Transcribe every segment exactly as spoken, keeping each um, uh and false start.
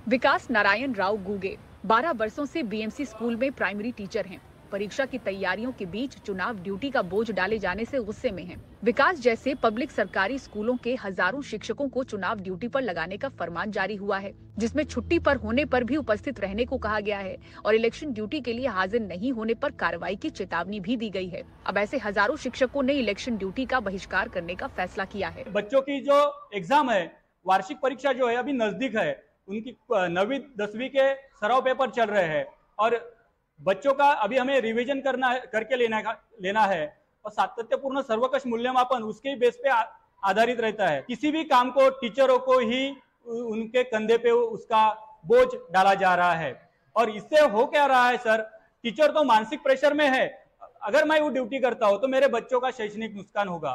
विकास नारायण राव गुगे बारह वर्षों से बीएमसी स्कूल में प्राइमरी टीचर हैं। परीक्षा की तैयारियों के बीच चुनाव ड्यूटी का बोझ डाले जाने से गुस्से में हैं। विकास जैसे पब्लिक सरकारी स्कूलों के हजारों शिक्षकों को चुनाव ड्यूटी पर लगाने का फरमान जारी हुआ है, जिसमें छुट्टी पर होने पर भी उपस्थित रहने को कहा गया है और इलेक्शन ड्यूटी के लिए हाजिर नहीं होने पर कार्रवाई की चेतावनी भी दी गई है। अब ऐसे हजारों शिक्षकों ने इलेक्शन ड्यूटी का बहिष्कार करने का फैसला किया है। बच्चों की जो एग्जाम है, वार्षिक परीक्षा जो है अभी नजदीक है, उनकी नवीं दसवीं के सराव पेपर चल रहे हैं और बच्चों का अभी हमें रिवीजन करना है, करके लेना लेना है और सातत्यपूर्ण सर्वकष मूल्यमापन उसके बेस पे आधारित रहता है। किसी भी काम को टीचरों को ही उनके कंधे पे उसका बोझ डाला जा रहा है और इससे हो क्या रहा है सर, टीचर तो मानसिक प्रेशर में है। अगर मैं वो ड्यूटी करता हूं तो मेरे बच्चों का शैक्षणिक नुकसान होगा,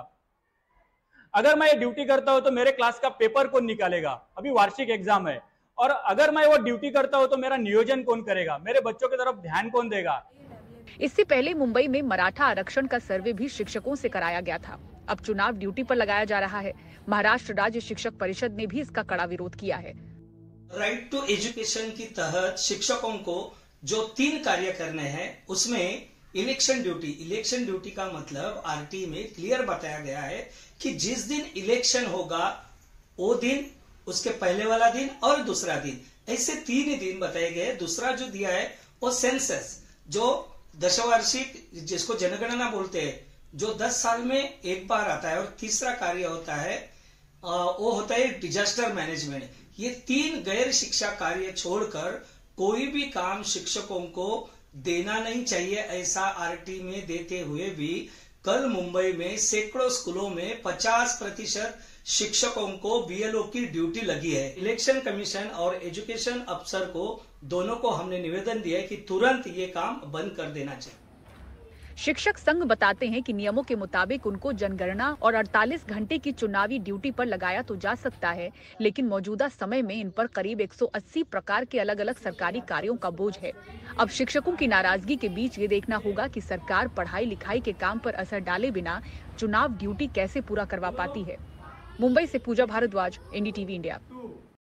अगर मैं ये ड्यूटी करता हूं तो मेरे क्लास का पेपर कौन निकालेगा, अभी वार्षिक एग्जाम है, और अगर मैं वो ड्यूटी करता हूं तो मेरा नियोजन कौन करेगा, मेरे बच्चों की तरफ ध्यान कौन देगा। इससे पहले मुंबई में मराठा आरक्षण का सर्वे भी शिक्षकों से कराया गया था। अब चुनाव ड्यूटी पर लगाया जा रहा है। महाराष्ट्र राज्य शिक्षक परिषद ने भी इसका कड़ा विरोध किया है। राइट टू एजुकेशन के तहत शिक्षकों को जो तीन कार्य करने हैं उसमें इलेक्शन ड्यूटी इलेक्शन ड्यूटी का मतलब आरटी में क्लियर बताया गया है कि जिस दिन इलेक्शन होगा वो दिन, उसके पहले वाला दिन और दूसरा दिन, ऐसे तीन ही दिन बताए गए। दूसरा जो दिया है वो सेंसस, जो दशवार्षिक जिसको जनगणना बोलते हैं, जो दस साल में एक बार आता है, और तीसरा कार्य होता है वो होता है डिजास्टर मैनेजमेंट। ये तीन गैर शिक्षा कार्य छोड़कर कोई भी काम शिक्षकों को देना नहीं चाहिए, ऐसा आरटी में देते हुए भी कल मुंबई में सैकड़ों स्कूलों में पचास प्रतिशत शिक्षकों को बीएलओ की ड्यूटी लगी है। इलेक्शन कमीशन और एजुकेशन अफसर को दोनों को हमने निवेदन दिया है कि तुरंत ये काम बंद कर देना चाहिए। शिक्षक संघ बताते हैं कि नियमों के मुताबिक उनको जनगणना और अड़तालीस घंटे की चुनावी ड्यूटी पर लगाया तो जा सकता है, लेकिन मौजूदा समय में इन पर करीब एक सौ अस्सी प्रकार के अलग अलग सरकारी कार्यों का बोझ है। अब शिक्षकों की नाराजगी के बीच ये देखना होगा कि सरकार पढ़ाई लिखाई के काम पर असर डाले बिना चुनाव ड्यूटी कैसे पूरा करवा पाती है। मुंबई से पूजा भारद्वाज, एनडीटीवी इंडिया।